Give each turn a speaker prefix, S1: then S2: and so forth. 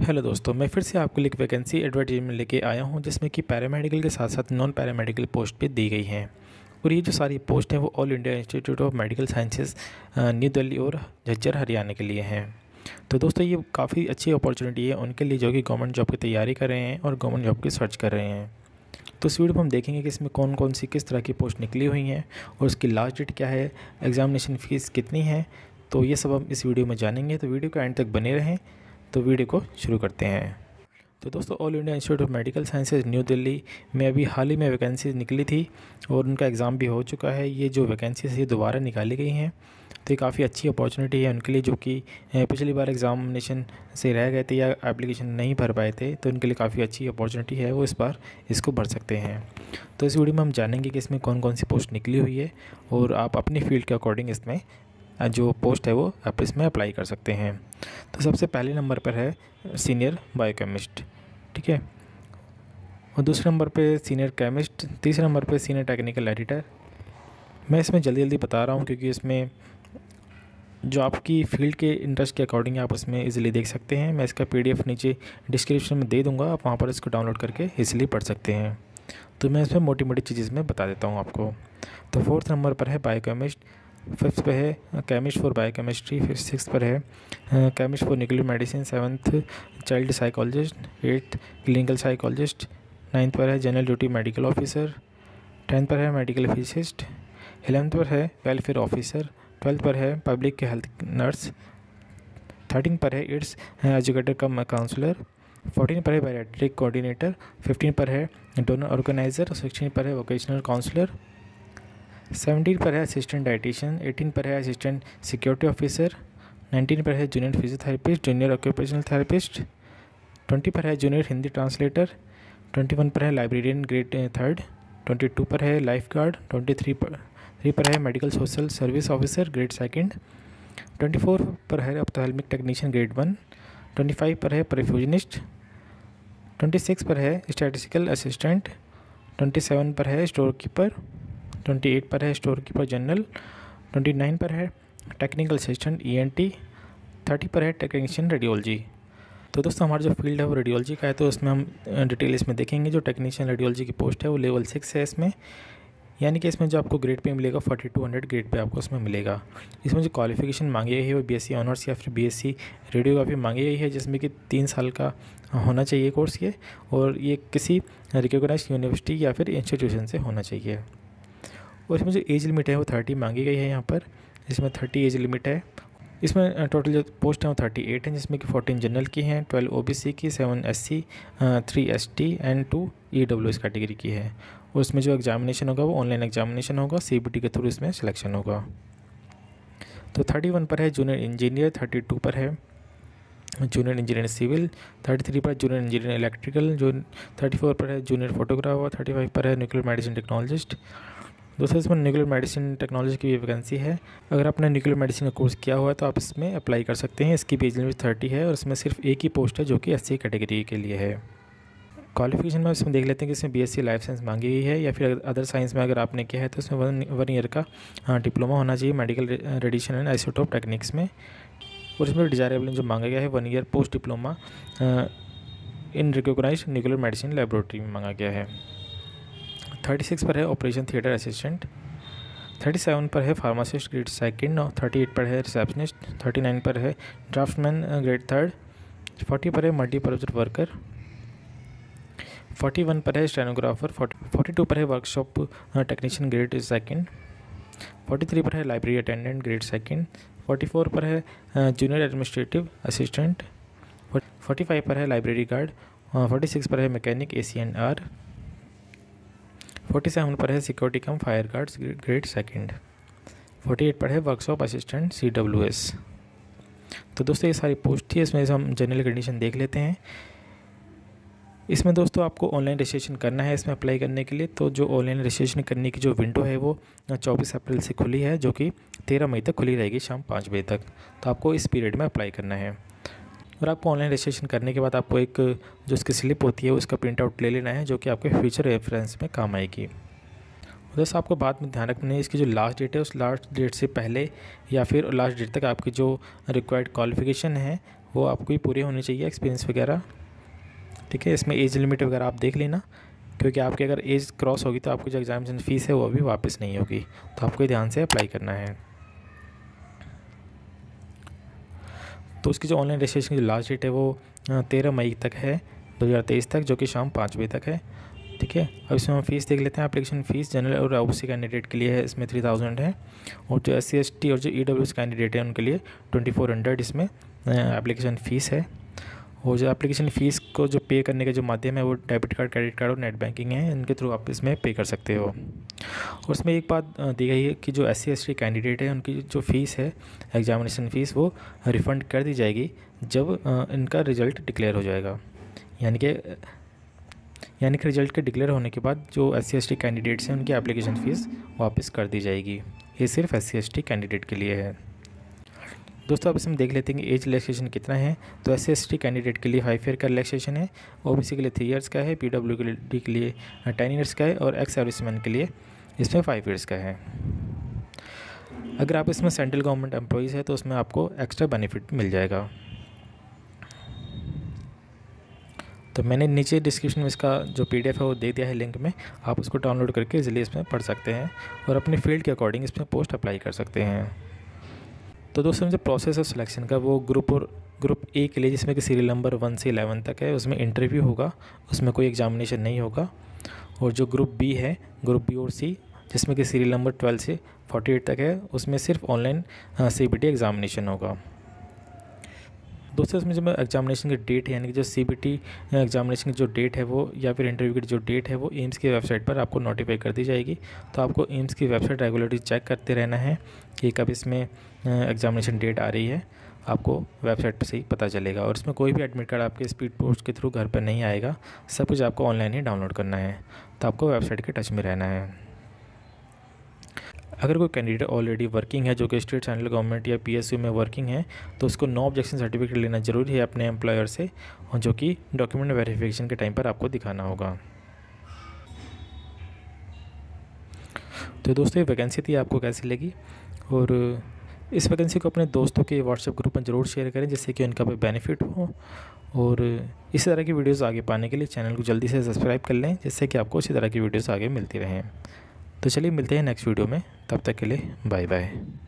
S1: Hello दोस्तों, मैं फिर से आपके लिए एक वैकेंसी एडवर्टाइजमेंट लेके आया हूं जिसमें कि पैरामेडिकल के साथ साथ नॉन पैरामेडिकल पोस्ट भी दी गई हैं। और ये जो सारी पोस्ट हैं वो All India Institute of Medical Sciences New Delhi और झज्जर हरियाणा के लिए हैं। तो दोस्तों ये काफ़ी अच्छी अपॉर्चुनिटी है उनके लिए जो कि गवर्नमेंट जॉब की तैयारी कर रहे हैं और गवर्नमेंट जॉब की सर्च कर रहे हैं। तो इस वीडियो में हम देखेंगे कि इसमें कौन कौन सी किस तरह की पोस्ट निकली हुई हैं और उसकी लास्ट डेट क्या है, एग्जामिनेशन फ़ीस कितनी है। तो ये सब हम इस वीडियो में जानेंगे, तो वीडियो के एंड तक बने रहें। तो वीडियो को शुरू करते हैं। तो दोस्तों All India Institute of Medical Sciences New Delhi में अभी हाल ही में वैकेंसीज निकली थी और उनका एग्ज़ाम भी हो चुका है। ये जो वैकेंसीज ये दोबारा निकाली गई हैं, तो ये काफ़ी अच्छी अपॉर्चुनिटी है उनके लिए जो कि पिछली बार एग्ज़ामिनेशन से रह गए थे या एप्लीकेशन नहीं भर पाए थे। तो उनके लिए काफ़ी अच्छी अपॉर्चुनिटी है, वो इस बार इसको भर सकते हैं। तो इस वीडियो में हम जानेंगे कि इसमें कौन कौन सी पोस्ट निकली हुई है और आप अपनी फील्ड के अकॉर्डिंग इसमें जो पोस्ट है वो आप इसमें अप्लाई कर सकते हैं। तो सबसे पहले नंबर पर है सीनियर बायोकेमिस्ट, ठीक है, और दूसरे नंबर पे सीनियर केमिस्ट, तीसरे नंबर पे सीनियर टेक्निकल एडिटर। मैं इसमें जल्दी जल्दी बता रहा हूँ क्योंकि इसमें जो आपकी फील्ड के इंटरेस्ट के अकॉर्डिंग आप उसमें इजीली देख सकते हैं। मैं इसका पीडीएफ नीचे डिस्क्रिप्शन में दे दूँगा, आप वहाँ पर इसको डाउनलोड करके इजीली पढ़ सकते हैं। तो मैं इसमें मोटी मोटी चीज़ें इसमें बता देता हूँ आपको। तो फोर्थ नंबर पर है बायोकेमिस्ट, फिफ्थ पे है केमिस्ट फॉर बायोकेमिस्ट्री, फिर सिक्स पर है chemist for nuclear medicine, seventh child psychologist, eighth clinical psychologist, ninth पर है general duty medical officer, tenth पर है मेडिकल फिजिसिस्ट, 11th पर है वेलफेयर ऑफिसर, 12th पर है पब्लिक हेल्थ नर्स, 13 पर है एड्स एजुकेटर कम काउंसलर, 14 पर है बैरियाट्रिक कोऑर्डिनेटर, 15 पर है डोनर ऑर्गेनाइज़र, 16 पर है वोकेशनल काउंसलर, 17 पर है असिस्टेंट डाइटिशियन, 18 पर है असिस्टेंट सिक्योरिटी ऑफिसर, 19 पर है junior physiotherapist, junior occupational therapist, 20 पर है जूनियर हिंदी ट्रांसलेटर, 21 पर है लाइब्रेरियन ग्रेड थर्ड, 22 पर है लाइफ गार्ड, 23 पर है medical social service officer grade second, 24 पर है ऑप्थेल्मिक टेक्नीशियन ग्रेड 1, 25 पर है परफ्यूजनिस्ट, 26 पर है स्टैटिस्टिकल असिस्टेंट, 27 पर है स्टोर कीपर, 28 पर है स्टोर कीपर जनरल, 29 पर है टेक्निकल असिस्टेंट ENT, 30 पर है टेक्नीशियन रेडियोलॉजी। तो दोस्तों हमारा जो फील्ड है वो रेडियोलॉजी का है, तो उसमें हम डिटेल इसमें देखेंगे। जो टेक्नीशियन रेडियोलॉजी की पोस्ट है वो लेवल 6 है इसमें, यानी कि इसमें जो आपको ग्रेड पे मिलेगा 4200 ग्रेड पे आपको उसमें मिलेगा। इसमें जो क्वालिफिकेशन मांगी गई है वो BSc ऑनर्स या फिर BSc रेडियोग्राफी मांगी गई है, जिसमें कि 3 साल का होना चाहिए कोर्स ये, और ये किसी रिकॉग्नाइज्ड यूनिवर्सिटी या फिर इंस्टीट्यूशन से होना चाहिए। और इसमें जो एज लिमिट है वो 30 मांगी गई है यहाँ पर, इसमें 30 एज लिमिट है। इसमें टोटल जो पोस्ट हैं वो 38 हैं, जिसमें कि 14 जनरल की हैं, 12 OBC की, 7 SC, 3 ST and 2 EWS category की है। और इसमें जो एग्जामिनेशन होगा वो ऑनलाइन एग्जामिनेशन होगा, CBT के थ्रू इसमें सिलेक्शन होगा। तो 31 पर है जूनियर इंजीनियर, 32 पर है जूनियर इंजीनियर सिविल, 33 पर जूनियर इंजीनियर इलेक्ट्रिकल, जो 34 पर है जूनियर फोटोग्राफर, 35 पर है न्यूक्लियर मेडिसिन टेक्नोलॉजिस्ट। दोस्तों इसमें न्यूक्लियर मेडिसिन टेक्नोलॉजी की भी वैकेंसी है। अगर आपने न्यूक्लियर मेडिसिन का कोर्स किया हुआ है तो आप इसमें अप्लाई कर सकते हैं। इसकी एज लिमिट 30 है और इसमें सिर्फ एक ही पोस्ट है जो कि SC कैटेगरी के लिए है। क्वालिफिकेशन में इसमें देख लेते हैं कि इसमें BSc लाइफ साइंस मांगी गई है, या फिर अदर साइंस में अगर आपने किया है तो इसमें वन ईयर का डिप्लोमा होना चाहिए medical radiation and isotope techniques में। और इसमें डिजायरेबल जो मांगा गया है 1 year post diploma in recognised nuclear medicine laboratory में मांगा गया है। 36 पर है ऑपरेशन थिएटर असिस्टेंट, 37 पर है फार्मासिस्ट ग्रेड सेकंड, 38 पर है रिसेप्शनिस्ट, 39 पर है ड्राफ्टमैन ग्रेड थर्ड, 40 पर है मल्टीपर्पज वर्कर, 41 पर है स्टेनोग्राफर, 42 पर है वर्कशॉप टेक्नीशियन ग्रेड सेकंड, 43 पर है लाइब्रेरी अटेंडेंट ग्रेड सेकंड, 44 पर है जूनियर एडमिनिस्ट्रेटिव असिस्टेंट, 45 पर है लाइब्रेरी गार्ड, 46 पर है मैकेनिक AC&R, 47 पर है security cum fire guards grade second, 48 पर है वर्कशॉप असिस्टेंट CWS। तो दोस्तों ये सारी पोस्ट थी, इसमें से हम जनरल कंडीशन देख लेते हैं। इसमें दोस्तों आपको ऑनलाइन रजिस्ट्रेशन करना है इसमें अप्लाई करने के लिए। तो जो ऑनलाइन रजिस्ट्रेशन करने की जो विंडो है वो 24 अप्रैल से खुली है, जो कि 13 मई तक खुली रहेगी शाम 5 बजे तक। तो आपको इस पीरियड में अप्लाई करना है। और आपको ऑनलाइन रजिस्ट्रेशन करने के बाद आपको एक जो उसकी स्लिप होती है उसका प्रिंट आउट ले लेना है, जो कि आपके फ्यूचर रेफरेंस में काम आएगी। दोस्तों आपको बात में ध्यान रखना है, इसकी जो लास्ट डेट है उस लास्ट डेट से पहले या फिर लास्ट डेट तक आपकी जो रिक्वायर्ड क्वालिफिकेशन है वो आपको ही पूरे होने चाहिए, एक्सपीरियंस वगैरह, ठीक है। इसमें एज लिमिट वगैरह आप देख लेना, क्योंकि आपकी अगर एज क्रॉस होगी तो आपकी जो एग्जामिनेशन फ़ीस है वो भी वापस नहीं होगी, तो आपको ध्यान से अप्लाई करना है। तो उसकी जो ऑनलाइन रजिस्ट्रेशन की लास्ट डेट है वो 13 मई तक है 2023 तक, जो कि शाम 5 बजे तक है, ठीक है। अब इसमें हम फीस देख लेते हैं। एप्लीकेशन फ़ीस जनरल और ओबीसी कैंडिडेट के लिए है, इसमें 3000 है, और जो SC ST और जो EWS कैंडिडेट है उनके लिए 2400 इसमें एप्लीकेशन फ़ीस है। और जो एप्लीकेशन फ़ीस को जो पे करने के जो माध्यम है वो डेबिट कार्ड, क्रेडिट कार्ड और नेट बैंकिंग है, इनके थ्रू आप इसमें पे कर सकते हो। और उसमें एक बात दी गई है कि जो SC ST कैंडिडेट है उनकी जो फ़ीस है, एग्जामिनेशन फ़ीस, वो रिफ़ंड कर दी जाएगी जब इनका रिज़ल्ट डिक्लेयर हो जाएगा। यानी कि रिज़ल्ट के डिक्लेयर होने के बाद जो SC ST कैंडिडेट्स हैं उनकी एप्लीकेशन फ़ीस वापस कर दी जाएगी। ये सिर्फ SC ST कैंडिडेट के लिए है। दोस्तों अब इसमें देख लेते हैं कि एज रिलैक्सेशन कितना है। तो SC ST कैंडिडेट के लिए 5 ईयर का रिलैक्सेशन है, OBC के लिए 3 ईयर्स का है, PWD के लिए 10 ईयर्स का है, और एक्स सर्विसमैन के लिए इसमें 5 ईयर्स का है। अगर आप इसमें सेंट्रल गवर्नमेंट एम्प्लॉइज़ है तो उसमें आपको एक्स्ट्रा बेनिफिट मिल जाएगा। तो मैंने नीचे डिस्क्रिप्शन में इसका जो PDF है वो दे दिया है लिंक में, आप उसको डाउनलोड करके इजीली इसमें पढ़ सकते हैं और अपने फील्ड के अकॉर्डिंग इसमें पोस्ट अप्लाई कर सकते हैं। तो दोस्तों जो प्रोसेस है सिलेक्शन का वो ग्रुप ए के लिए, जिसमें कि सीरियल नंबर 1 से 11 तक है, उसमें इंटरव्यू होगा, उसमें कोई एग्जामिनेशन नहीं होगा। और जो ग्रुप बी है, ग्रुप बी और सी, जिसमें कि सीरियल नंबर 12 से 48 तक है, उसमें सिर्फ ऑनलाइन CBT एग्जामिनेशन होगा। दोस्तों इसमें जो एग्जामिनेशन की डेट है, यानी कि जो CBT एग्जामिनेशन की जो डेट है वो, या फिर इंटरव्यू की जो डेट है वो एम्स की वेबसाइट पर आपको नोटिफाई कर दी जाएगी। तो आपको एम्स की वेबसाइट रेगुलरली चेक करते रहना है कि कब इसमें एग्जामिनेशन डेट आ रही है, आपको वेबसाइट पर से ही पता चलेगा। और इसमें कोई भी एडमिट कार्ड आपके स्पीड पोस्ट के थ्रू घर पर नहीं आएगा, सब कुछ आपको ऑनलाइन ही डाउनलोड करना है। तो आपको वेबसाइट के टच में रहना है। अगर कोई कैंडिडेट ऑलरेडी वर्किंग है, जो कि स्टेट सेंट्रल गवर्नमेंट या PSU में वर्किंग है, तो उसको नो ऑब्जेक्शन सर्टिफिकेट लेना ज़रूरी है अपने एम्प्लॉयर से, और जो कि डॉक्यूमेंट वेरिफिकेशन के टाइम पर आपको दिखाना होगा। तो दोस्तों ये वैकेंसी थी, आपको कैसी लगी? और इस वैकेंसी को अपने दोस्तों के व्हाट्सएप ग्रुप में ज़रूर शेयर करें, जिससे कि उनका भी बेनिफिट हो। और इसी तरह की वीडियोज़ आगे पाने के लिए चैनल को जल्दी से सब्सक्राइब कर लें, जिससे कि आपको इसी तरह की वीडियोज़ आगे मिलती रहें। तो चलिए मिलते हैं नेक्स्ट वीडियो में, तब तक के लिए बाय बाय।